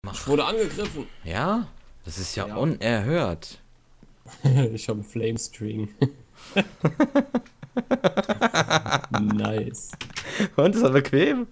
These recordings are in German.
Ich wurde angegriffen. Ja? Das ist ja, Ja. unerhört. Ich habe einen Flamestring. Nice. Und ist er bequem?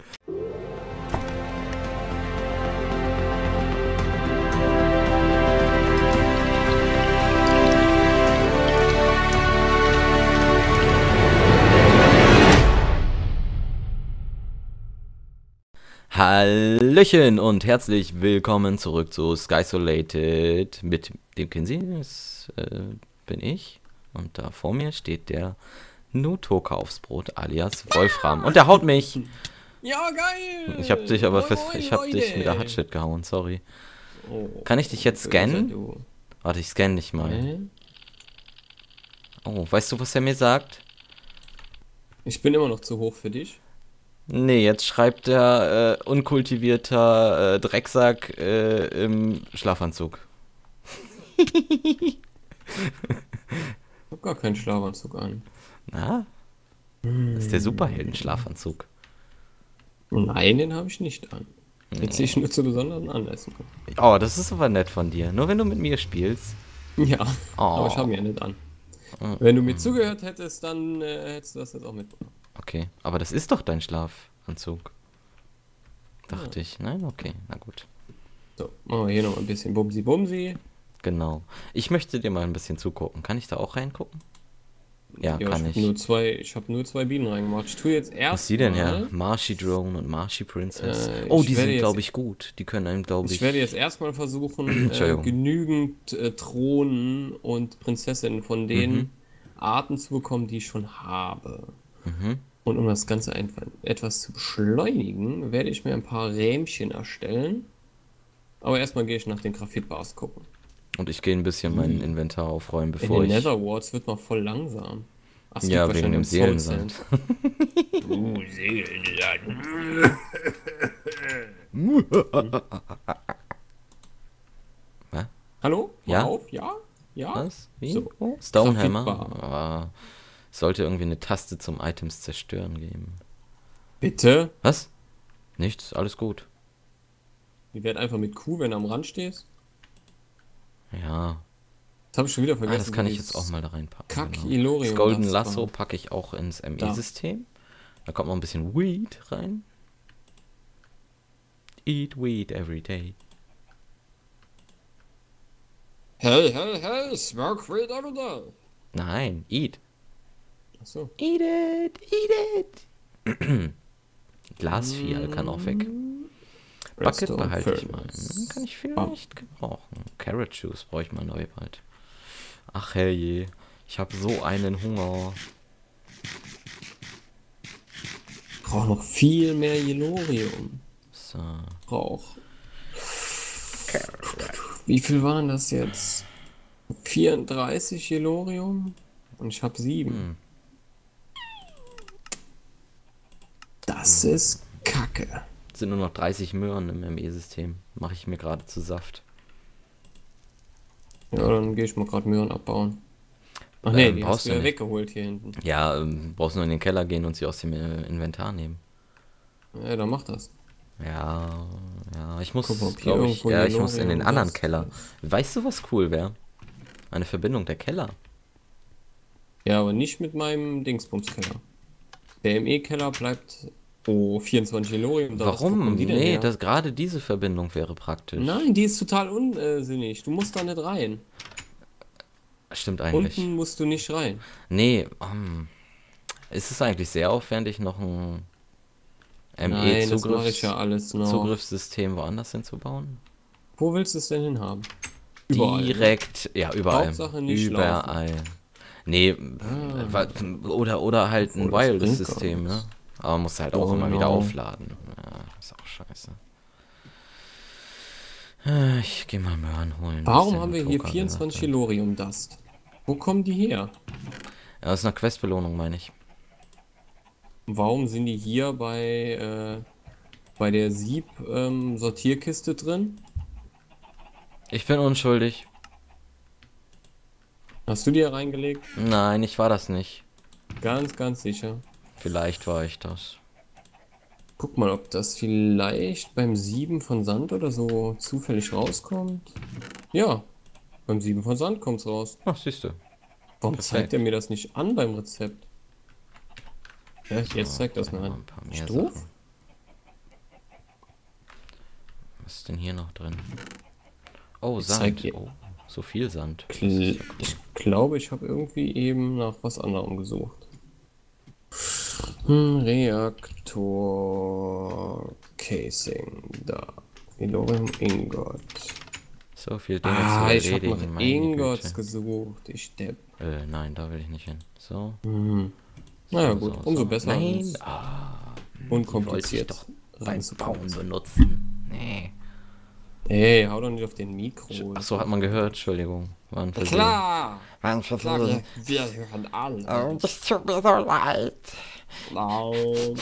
Hallöchen und herzlich willkommen zurück zu Skysolated mit dem Kinsey. Das bin ich. Und da vor mir steht der Nutoka aufs Brot alias Wolfram. Und der haut mich. Ja, geil. Ich hab dich aber Moin, moin, ich hab dich Leute. mit der Hutshit gehauen, sorry. Oh, Kann ich dich jetzt böse scannen? du. Warte, ich scanne dich mal. Hä? Oh, weißt du, was er mir sagt? Ich bin immer noch zu hoch für dich. Nee, jetzt schreibt der unkultivierter Drecksack im Schlafanzug. Ich hab gar keinen Schlafanzug an. Na? Das ist der Superhelden-Schlafanzug. Nein, den habe ich nicht an. Den ziehe ich nur zu besonderen Anlässen. Oh, das ist aber nett von dir. Nur wenn du mit mir spielst. Ja, Oh. aber ich habe ihn ja nicht an. Oh. Wenn du mir zugehört hättest, dann hättest du das jetzt auch mitbekommen. Okay, aber das ist doch dein Schlafanzug. Dachte ich. Nein? Okay, na gut. So, machen wir hier noch ein bisschen Bumsi-Bumsi. Genau. Ich möchte dir mal ein bisschen zugucken. Kann ich da auch reingucken? Ja, kann ich. Ich habe nur zwei Bienen reingemacht. Ich tue jetzt erst. Was ist die denn her? Marshy Drone und Marshy Princess. Ich Die werde sind, jetzt- glaube ich, gut. Die können einem, glaube ich. Ich werde jetzt erstmal versuchen, Entschuldigung. genügend Thronen und Prinzessinnen von den Arten zu bekommen, die ich schon habe. Mhm. Und um das Ganze einfach etwas zu beschleunigen, werde ich mir ein paar Rähmchen erstellen. Aber erstmal gehe ich nach den Graphitbars gucken. Und ich gehe ein bisschen mein Inventar aufräumen, In bevor den ich. Netherwarts wird man voll langsam. Ach, es Ja, gibt wegen dem wahrscheinlich Seelensand. Seelensand. Was? Hallo? Mal Ja? auf? Ja? Ja? Was? Wie? So. Oh, Stonehammer? Graphitbar. Ah, es sollte irgendwie eine Taste zum Items zerstören geben. Bitte? Was? Nichts, alles gut. Die werden einfach mit Q, wenn du am Rand stehst. Ja. Das habe ich schon wieder vergessen. Das kann wo ich dieses jetzt auch mal da reinpacken. Kack Genau. Ilorium Das Golden das Lasso war. packe ich auch ins ME-System. Da kommt noch ein bisschen Weed rein. Eat weed every day. Hey, hey, hey, smoke weed every day. Nein, eat. Achso. Eat it, eat it. Glasfial kann auch weg. Bucket Redstone behalte ich mal. Furnace. Kann ich vielleicht gebrauchen. Carrot Juice brauche ich mal neu bald. Ach herrje, ich habe so einen Hunger. Brauch noch viel mehr Ilorium. So. Brauch. Wie viel waren das jetzt? 34 Ilorium? Und ich habe 7. Das ist Kacke. Es sind nur noch 30 Möhren im ME-System. Mache ich mir gerade zu Saft. Ja, dann gehe ich mal gerade Möhren abbauen. Ach nee, die brauchst hast du du ja nicht. weggeholt hier hinten. Ja, brauchst nur in den Keller gehen und sie aus dem Inventar nehmen. Ja, dann mach das. Ja, ich muss, Guck mal, ob hier glaube ich, irgendwo ja, ich muss in den Ilorium anderen das Keller. Weißt du, was cool wäre? Eine Verbindung der Keller. Ja, aber nicht mit meinem Dingsbumskeller. Der ME-Keller bleibt. Oh, 24 Ilorium. Wo Warum? kommen die denn Nee, her? gerade diese Verbindung wäre praktisch. Nein, die ist total unsinnig. Du musst da nicht rein. Stimmt eigentlich. Unten musst du nicht rein. Nee, ist es eigentlich sehr aufwendig, noch ein Nein, das mache ich ja alles noch. Zugriffssystem woanders hinzubauen? Wo willst du es denn hinhaben? Überall. Ne? Direkt, ja, überall. Hauptsache nicht Überall. Nee, oder halt ein Obwohl, das bringt Wireless-System, gar ne? Aber muss halt auch Oh immer wieder no. aufladen. Ja, ist auch scheiße. Ich gehe mal Möhren holen. Warum Bisschen haben wir hier Toka 24 gemacht. Ilorium Dust? Wo kommen die her? Ja, das ist eine Questbelohnung, meine ich. Warum sind die hier bei der Sieb-Sortierkiste drin? Ich bin unschuldig. Hast du die hier reingelegt? Nein, ich war das nicht. Ganz, ganz sicher. Vielleicht war ich das. guck mal, ob das vielleicht beim Sieben von Sand oder so zufällig rauskommt. Ja, beim Sieben von Sand kommt's raus. Ach, siehst du. Warum zeigt er Perfekt. mir das nicht an beim Rezept? Ja, So, jetzt zeigt das mir noch an. ein paar mehr Ist doof? Sachen. Was ist denn hier noch drin? Oh, Ich zeig Sand. dir. Oh, so viel Sand. Das ist ja cool. Ich glaube, ich habe irgendwie eben nach was anderem gesucht. Reaktor Casing. Da. Illorium Ingot. So viel Dinge zu Ich habe nach erledigen, meine Ingots Güte. gesucht. Ich depp. Nein, da will ich nicht hin. So, Naja, so, gut. so, Umso so. besser. Nein, als die wollte ich unkompliziert doch beim ranzukommen. Bauen benutzen. Nee. Ey, hau doch nicht auf den Mikro. Achso, hat man gehört, Entschuldigung. War ein Versehen. Klar! War ein Klar, Versehen. wir hören alle. Oh, das tut mir so leid. Laut.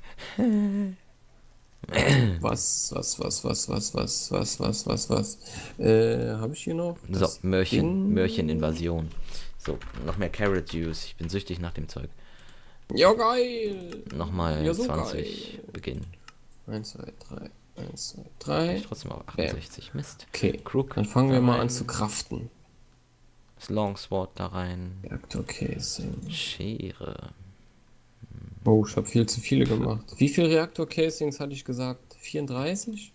Was? Habe ich hier noch? So, Das Ding? Mörcheninvasion. So, noch mehr Carrot Juice. Ich bin süchtig nach dem Zeug. Ja, geil. Nochmal Ja, so 20 geil. beginnen. 1, 2, 3. 1, 2, Bin 3. ich trotzdem auf 68. Mist. Okay, Crook. dann fangen wir da mal rein. an zu craften. Das Longsword da rein. Reaktor Casing. Schere. Oh, ich habe viel zu viele gemacht. Wie viele Reaktor Casings hatte ich gesagt? 34?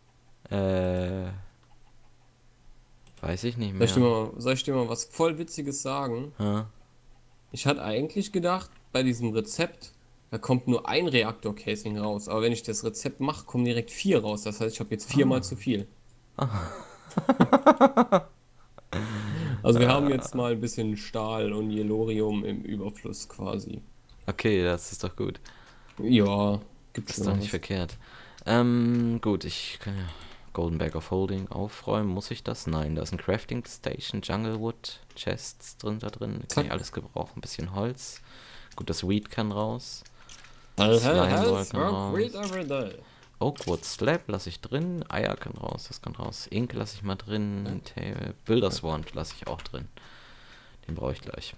Weiß ich nicht Soll ich dir mal was voll Witziges sagen? Ha? Ich hatte eigentlich gedacht, bei diesem Rezept, da kommt nur ein Reaktor-Casing raus. Aber wenn ich das Rezept mache, kommen direkt 4 raus. Das heißt, ich habe jetzt 4-mal zu viel. Also wir haben jetzt mal ein bisschen Stahl und Yellorium im Überfluss quasi. Okay, das ist doch gut. Ja, gibt Das schon ist doch was. nicht verkehrt. Gut, ich kann ja Golden Bag of Holding aufräumen. Muss ich das? Nein, da ist ein Crafting Station, Junglewood, Chests da drin. Kann Zack. ich alles gebrauchen. Ein bisschen Holz. Gut, das Weed kann raus. Hell, Slimeball kann smoke raus. weed every day. Oakwood Slab lasse ich drin. Eier kann raus, das kann raus. Ink lasse ich mal drin. Builder's Wand lasse ich auch drin. Den brauche ich gleich.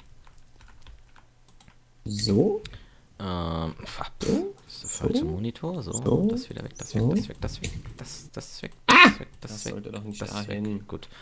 So? Das ist der falsche Monitor. So, So. das wieder weg, das So. weg, das weg, das weg, das ist weg, das weg, das Das ist weg. sollte doch nicht Das ist dahin. weg. Gut.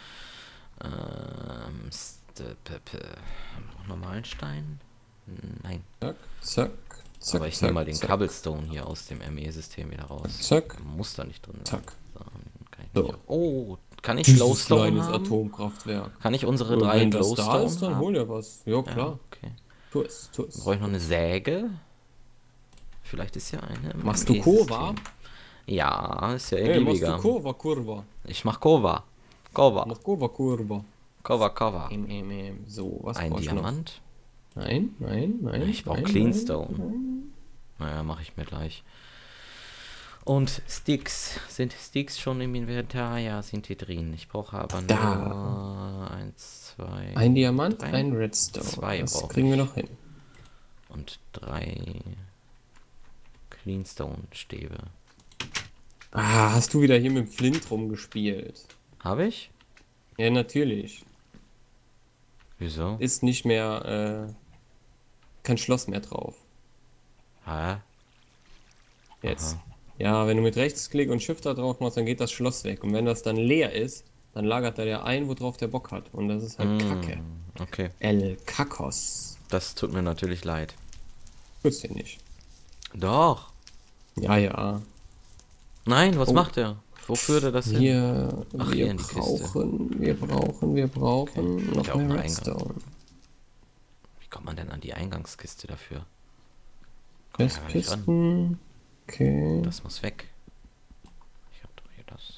Noch normalen Stein? Nein. Zack, zack, zack. Aber ich nehme mal den zack, Cobblestone hier aus dem ME-System wieder raus. Zack, Muss da nicht drin sein. zack. So, kann ich So. nicht. Oh, kann ich Dieses Glowstone kleines haben? Atomkraftwerk. Kann ich unsere Und 3 wenn das da Glowstone ist, dann haben? hol dir was. Ja, Ja, klar. okay. Tu es, tu es. Brauche ich noch eine Säge? Vielleicht ist ja eine. im Machst du ME-System. Kova? Ja, ist ja Hey, machst ergiebiger. du Kova, Kurva? Ich mach Kova. Kova. Mach Kova, Kurva. Kova. So, was Ein brauch ich noch? Diamant. Nein. Ich brauche nein, Cleanstone. nein. Naja, mache ich mir gleich. Und Sticks. Sind Sticks schon im Inventar? Ja, sind die drin. Ich brauche aber Da. nur 1, 2. Ein Diamant, 3. ein Redstone. 2 Das brauche kriegen wir ich. noch hin. Und 3 Cleanstone-Stäbe. Hast du wieder hier mit dem Flint rumgespielt? Habe ich? Ja, natürlich. Wieso? Ist nicht mehr, kein Schloss mehr drauf. Hä? Jetzt. Aha. Ja, wenn du mit Rechtsklick und Shift da drauf machst, dann geht das Schloss weg. Und wenn das dann leer ist, dann lagert da der ein, worauf der Bock hat. Und das ist halt Kacke. Okay. El Kakos. Das tut mir natürlich leid. Tut's dir nicht. Doch. Ja. Nein, was Oh. macht er? Wo führt er das hin? Ach, hier Wir in die Kiste. brauchen Okay. noch Ja, auch mehr einen Redstone. Wie kommt man denn an die Eingangskiste dafür? Kommt ja gar nicht ran. Festkisten. Okay. Das muss weg. Ich hab doch hier das.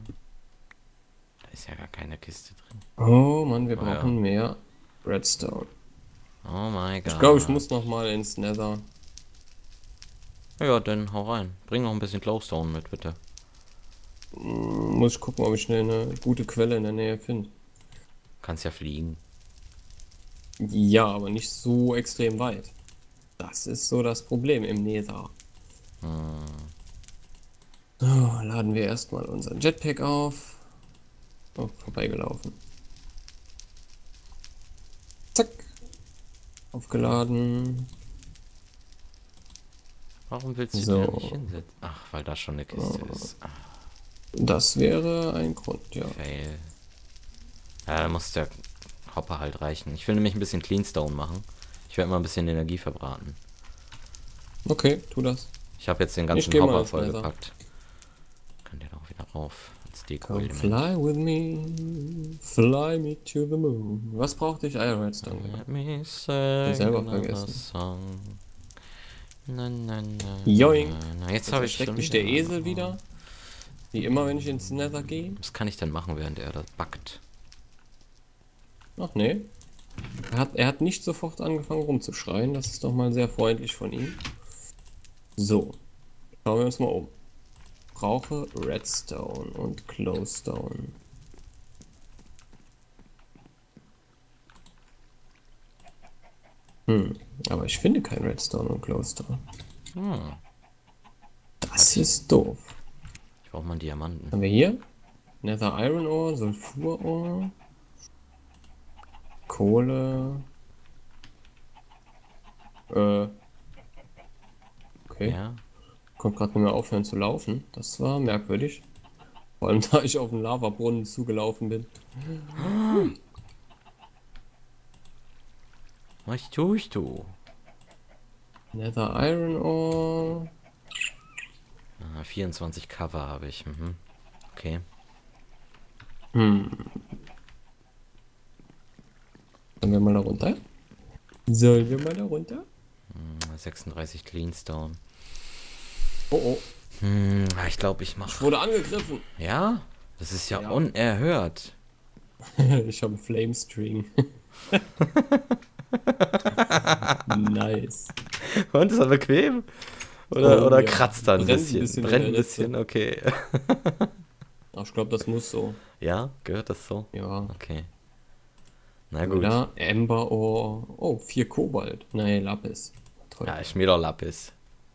Da ist ja gar keine Kiste drin. Oh Mann, wir Oh ja. brauchen mehr Redstone. Oh mein Gott. Ich glaube, ich muss noch mal ins Nether. Ja, dann hau rein. Bring noch ein bisschen Glowstone mit, bitte. Muss ich gucken, ob ich schnell eine gute Quelle in der Nähe finde. Kannst ja fliegen. Ja, aber nicht so extrem weit. Das ist so das Problem im Nether. So, laden wir erstmal unseren Jetpack auf. Oh, vorbeigelaufen. Zack. Aufgeladen. Warum willst du So. da nicht hinsetzen? Ach, weil da schon eine Kiste ist. Ach, Das wäre ein Grund, ja. fail. Ja, da muss der Hopper halt reichen. Ich will nämlich ein bisschen Cleanstone machen. Ich werde mal ein bisschen Energie verbraten. Okay, tu das. Ich habe jetzt den Ich ganzen geh mal Hopper ins Nether. vollgepackt. Kann der da auch wieder rauf als Come Deko-Element. fly with me, fly me to the moon. Was brauchte ich? Iron Redstone. Genau. Let me sing selber another vergessen. song. Na, na, na, Joink. na. Jetzt Jetzt habe ich erschreckt schon mich wieder- der Esel wieder. Wie immer, wenn ich ins Nether gehe. Was kann ich denn machen, während er das backt? Ach nee. Er hat nicht sofort angefangen rumzuschreien. Das ist doch mal sehr freundlich von ihm. So. Schauen wir uns mal um. Brauche Redstone und Glowstone. Aber ich finde kein Redstone und Glowstone. Hm, Das ist doof. ich brauche mal einen Diamanten. Haben wir hier? Nether Iron Ore, Sulfur Ore, Kohle. Okay. Ja, Konnte gerade nicht mehr aufhören zu laufen. Das war merkwürdig. Vor allem da ich auf den Lavabrunnen zugelaufen bin. was tust du? Nether Iron Ore. Ah, 24 Cover habe ich. Mhm. Okay. Sollen wir mal da runter? Sollen wir mal da runter? 36 Cleanstone. Oh oh, Ich glaube, ich ich mache. wurde angegriffen. Ja? Das ist ja, Ja. unerhört. Ich habe einen Flamestring. Nice. Und ist er bequem? Oder Ja. kratzt er ein Brennt ein bisschen? bisschen in Brennt ein der Ritze. bisschen, okay. Ach, ich glaube, das muss so. Ja, gehört das so? Ja. Okay. Na gut. Oder Ember Ore. Oh, 4 Kobalt. Nee, Lapis. Toll. Ja, ich mir doch Lapis.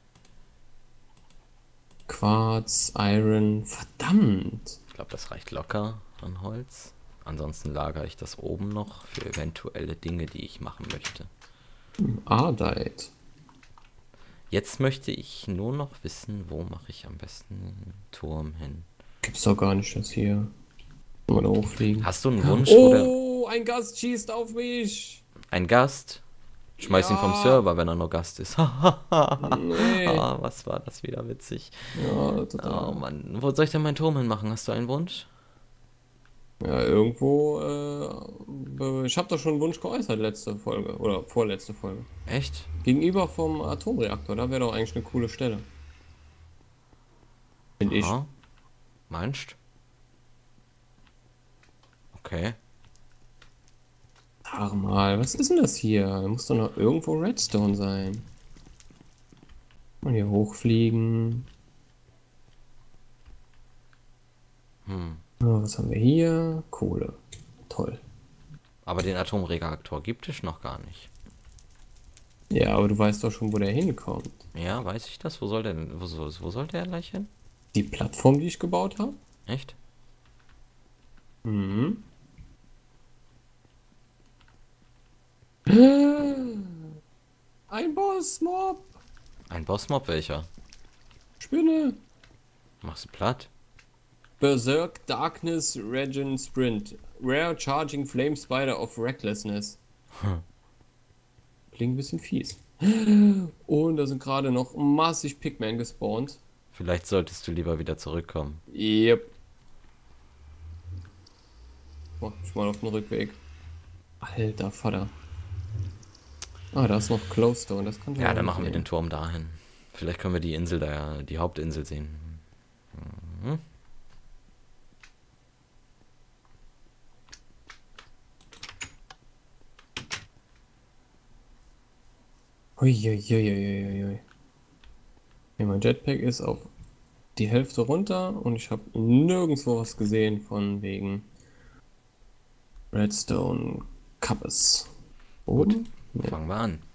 Quarz, Iron. Verdammt. Ich glaube, das reicht locker an Holz. Ansonsten lagere ich das oben noch für eventuelle Dinge, die ich machen möchte. Ardite. Jetzt möchte ich nur noch wissen, wo mache ich am besten einen Turm hin. Gibt's doch gar nicht das hier. Mal da hochfliegen. Hast du einen Wunsch oder Oh, ein Gast schießt auf mich. ein Gast? Schmeiß ihn vom Ja. Server, wenn er nur Gast ist. Nee. Ah, was war das wieder witzig. Ja, total. Oh Mann, wo soll ich denn meinen Turm hinmachen? Hast du einen Wunsch? Ja, irgendwo. Ich habe doch schon einen Wunsch geäußert, letzte Folge. Oder vorletzte Folge. Echt? Gegenüber vom Atomreaktor, da wäre doch eigentlich eine coole Stelle. Finde ich. Aha. Meinst? Okay. Sag mal, was ist denn das hier? Da muss doch noch irgendwo Redstone sein. Mal hier hochfliegen. Ja, was haben wir hier? Kohle. Toll. Aber den Atomreaktor gibt es noch gar nicht. Ja, aber du weißt doch schon, wo der hinkommt. Ja, weiß ich das? Wo soll der denn? Wo soll der gleich hin? Die Plattform, die ich gebaut habe? Echt? Mhm. Ein Boss-Mob! Ein Bossmob welcher? Spinne! Machst du platt? Berserk Darkness Regen Sprint. Rare Charging Flame Spider of Recklessness. Klingt ein bisschen fies. Und da sind gerade noch massig Pigmen gespawnt. Vielleicht solltest du lieber wieder zurückkommen. Yep. Mach ich mal auf den Rückweg. Alter Vater. Ah, da ist noch Glowstone. Das kann Ja, dann machen wir den Turm dahin. Vielleicht können wir die Insel da, die Hauptinsel sehen. Mhm. Uiuiuiuiui. Ja, mein Jetpack ist auf die Hälfte runter und ich habe nirgendwo was gesehen von wegen Redstone Cuppes. Gut, Ja. fangen wir an.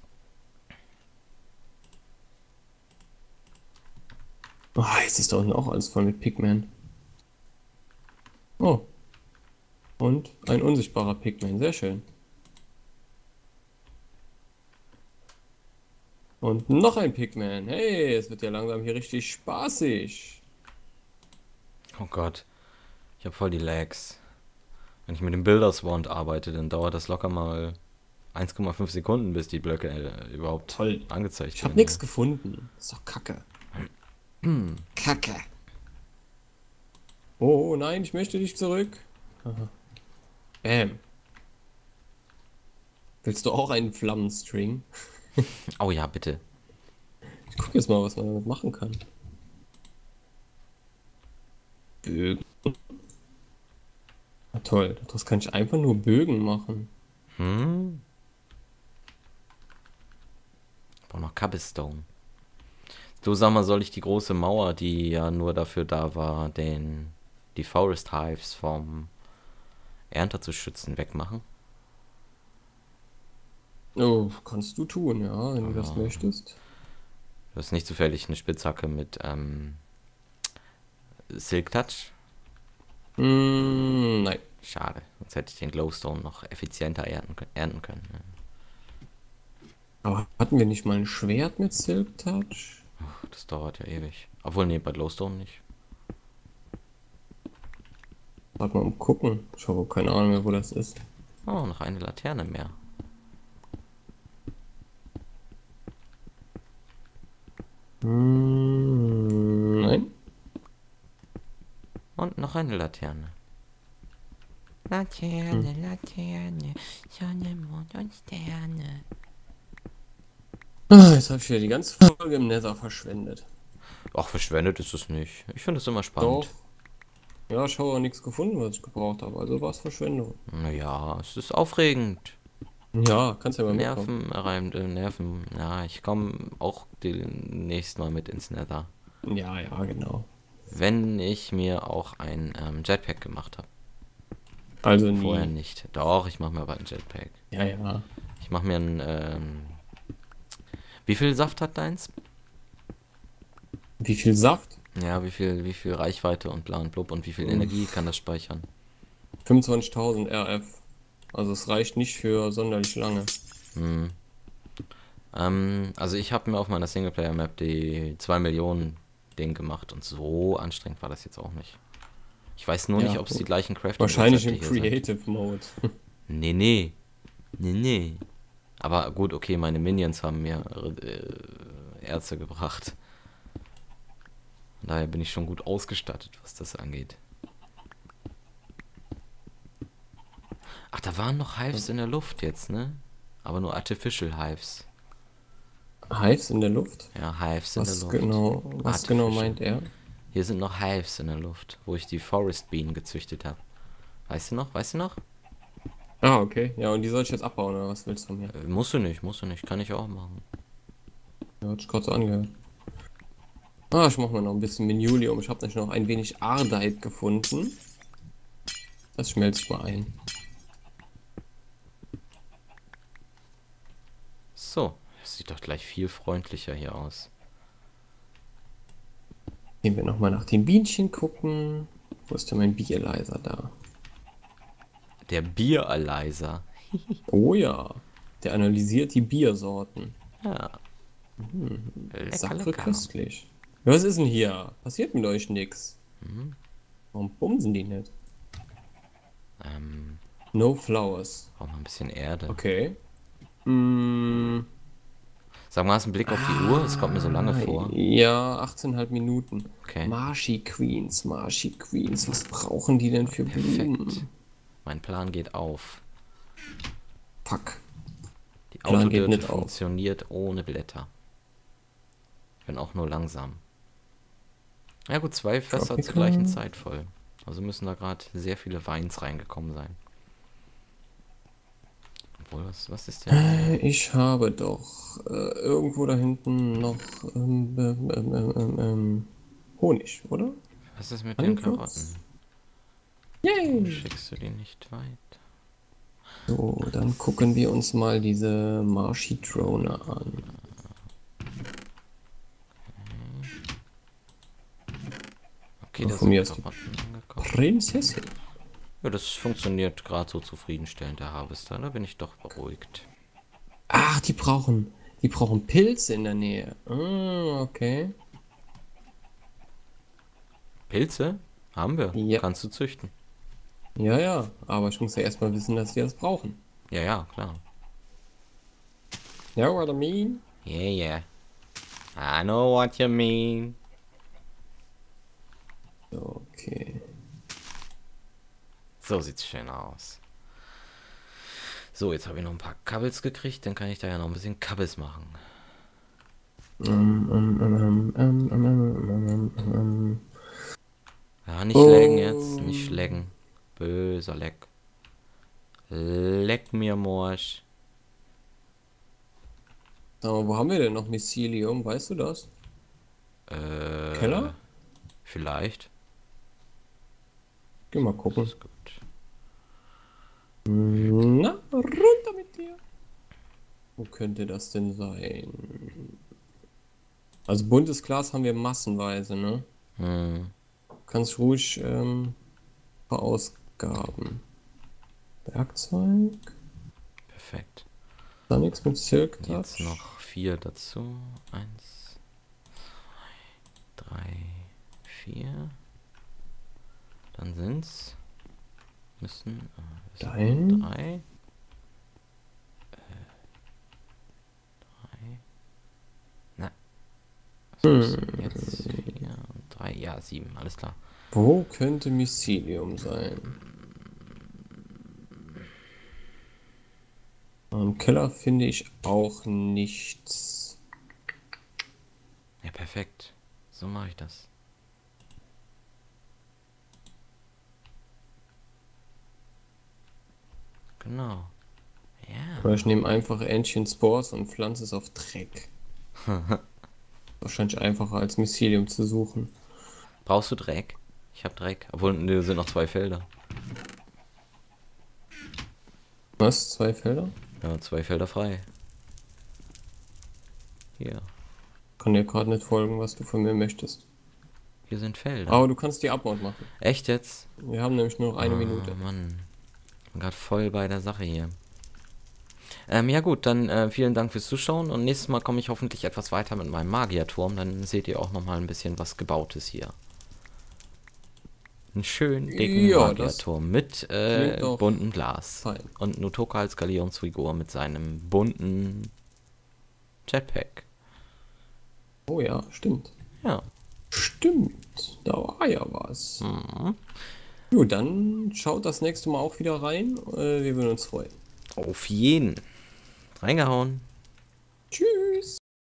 Oh, jetzt ist da unten auch alles voll mit Pigmen. Oh. Und ein unsichtbarer Pigman. Sehr schön. Und noch ein Pigman. Hey, es wird ja langsam hier richtig spaßig. Oh Gott. Ich habe voll die Lags. Wenn ich mit dem Builders Wand arbeite, dann dauert das locker mal 1,5 Sekunden, bis die Blöcke überhaupt Toll. angezeigt Ich habe werden. nichts gefunden. Das ist doch Kacke. Kacke. Oh nein, ich möchte dich zurück. Aha. Bam. Willst du auch einen Flammenstring? Oh ja, bitte. Ich guck jetzt mal, was man damit machen kann. Bögen. Na toll, das kann ich einfach nur Bögen machen. Hm? Ich brauche noch Cobblestone. Du, sag mal, soll ich die große Mauer, die ja nur dafür da war, die Forest Hives vom Ernter zu schützen, wegmachen? Oh, kannst du tun, ja, wenn du das Aber möchtest. du hast nicht zufällig eine Spitzhacke mit Silk Touch? Nein. Schade, sonst hätte ich den Glowstone noch effizienter ernten können. Ne? Aber hatten wir nicht mal ein Schwert mit Silk Touch? Das dauert ja ewig. Obwohl, nee, bei Glowstone nicht. Warte mal gucken. Ich habe keine Ahnung mehr, wo das ist. Oh, noch eine Laterne mehr. Nein. Und noch eine Laterne. Laterne, Laterne, Sonne, Mond und Sterne. Ah, jetzt habe ich wieder die ganze Folge im Nether verschwendet. Ach, verschwendet ist es nicht. Ich finde es immer Doch. spannend. Ja, ich habe auch nichts gefunden, was ich gebraucht habe. Also war es Verschwendung. Naja, es ist aufregend. Ja, kannst ja mal mitkommen. Nervenreibend, Nerven. Ja, ich komme auch demnächst mal mit ins Nether. Ja, ja, genau. Wenn ich mir auch ein Jetpack gemacht habe. Also Vorher nie. nicht. Doch, ich mache mir aber ein Jetpack. Ja, ja. Ich mache mir ein. Wie viel Saft hat deins? Wie viel Saft? Ja, wie viel Reichweite und bla und blub und wie viel Energie kann das speichern? 25.000 RF. Also es reicht nicht für sonderlich lange. Hm. Also ich habe mir auf meiner Singleplayer-Map die 2 Millionen Ding gemacht und so anstrengend war das jetzt auch nicht. Ich weiß nur Ja, nicht, ob es die gleichen wahrscheinlich im Crafting-Rezepte hier sind. Creative Mode. Nee, nee. Nee, nee. Aber gut, okay, meine Minions haben mir Erze gebracht. Von daher bin ich schon gut ausgestattet, was das angeht. Ach, da waren noch Hives in der Luft jetzt, ne? Aber nur Artificial Hives. Hives in der Luft? Ja, Hives in der Was Luft. was genau meint er? Hier sind noch Hives in der Luft, wo ich die Forest Bean gezüchtet habe. Weißt du noch? Weißt du noch? Ah, okay. Ja, und die soll ich jetzt abbauen, oder was willst du von mir? Musst du nicht, musst du nicht. Kann ich auch machen. Ja, hat sich gerade so angehört. Ah, ich mache mal noch ein bisschen Minulium. Ich habe nämlich noch ein wenig Ardite gefunden. Das schmelze ich mal ein. So, das sieht doch gleich viel freundlicher hier aus. Gehen wir nochmal nach den Bienchen gucken. Wo ist denn mein Bierleiser da? Der Bieralizer. Oh ja, der analysiert die Biersorten. Ja. Lecker, Sacre lecker. köstlich. Ja, was ist denn hier? Passiert mit euch nix. Mhm. Warum bumsen die nicht? No flowers. Brauchen wir ein bisschen Erde. Okay. Sag mal, hast du einen Blick auf die Uhr? Es kommt mir so lange vor. Ja, 18,5 Minuten. Okay. Marshy Queens, Marshy Queens. Was brauchen die denn für Blumen? Perfekt. Mein Plan geht auf. Fuck. Die Plan geht Autodürte nicht auf. funktioniert ohne Blätter. Wenn auch nur langsam. Ja gut, 2 Fässer zur Tropical. gleichen Zeit voll. Also müssen da gerade sehr viele Weins reingekommen sein. Obwohl, was ist denn? Ich habe doch irgendwo da hinten noch Honig, oder? Was ist mit den Honeypots? Karotten? Yay! Schickst du die nicht weit? So, dann gucken wir uns mal diese Marshy Drohne an. Okay, Ja, da von mir sind ist die Karotten angekommen. Prinzessin. Ja, das funktioniert gerade so zufriedenstellend, der Harvester. Da bin ich doch beruhigt. Ach, die brauchen Die brauchen Pilze in der Nähe. Ah, okay. Pilze? Haben wir. Ja. Kannst du züchten. Ja, ja. Aber ich muss ja erstmal wissen, dass die das brauchen. Ja, ja, klar. Ja, what I mean? Yeah, yeah. I know what you mean. Okay. So sieht's schön aus. So, jetzt habe ich noch ein paar Kabels gekriegt, dann kann ich da ja noch ein bisschen Kabels machen. Ja, nicht laggen jetzt, nicht schlägen. Böser Leck. Leck mir Morsch. Aber wo haben wir denn noch Mycelium? Weißt du das? Keller? Vielleicht. Geh mal gucken. Ist gut. Na, runter mit dir. Wo könnte das denn sein? Also buntes Glas haben wir massenweise, ne? Hm. Kannst ruhig verausgaben. Werkzeug. Perfekt. Da nichts mit Silk Jetzt Touch. noch 4 dazu. 1, 2, 3, 4. Dann sind's. Müssen. Dein? 3. 3. Na. Was müssen jetzt 4 und 3. Ja, 7. Alles klar. Wo könnte Mycelium sein? Im Keller finde ich auch nichts. Ja, perfekt. So mache ich das. Genau. Ja. Oder ich nehme einfach Ancient Spores und pflanze es auf Dreck. Wahrscheinlich einfacher als Mycelium zu suchen. Brauchst du Dreck? Ich habe Dreck. Obwohl, ne, sind noch 2 Felder. Was? 2 Felder? Ja, 2 Felder frei. Hier. Kann dir gerade nicht folgen, was du von mir möchtest. Hier sind Felder. Aber du kannst die Abmord machen. Echt jetzt? Wir haben nämlich nur noch eine Minute. Mann. Ich bin gerade voll bei der Sache hier. Ja gut, dann vielen Dank fürs Zuschauen und nächstes Mal komme ich hoffentlich etwas weiter mit meinem Magierturm. Dann seht ihr auch nochmal ein bisschen was Gebautes hier. Einen schönen dicken Ja, Magierturm mit klingt doch buntem Glas. fein. Und Nutoka als Galionsfigur mit seinem bunten Jetpack. Oh ja, stimmt. Ja. Stimmt. Da war ja was. Mhm. Gut, dann schaut das nächste Mal auch wieder rein. Wir würden uns freuen. Auf jeden. Reingehauen. Tschüss.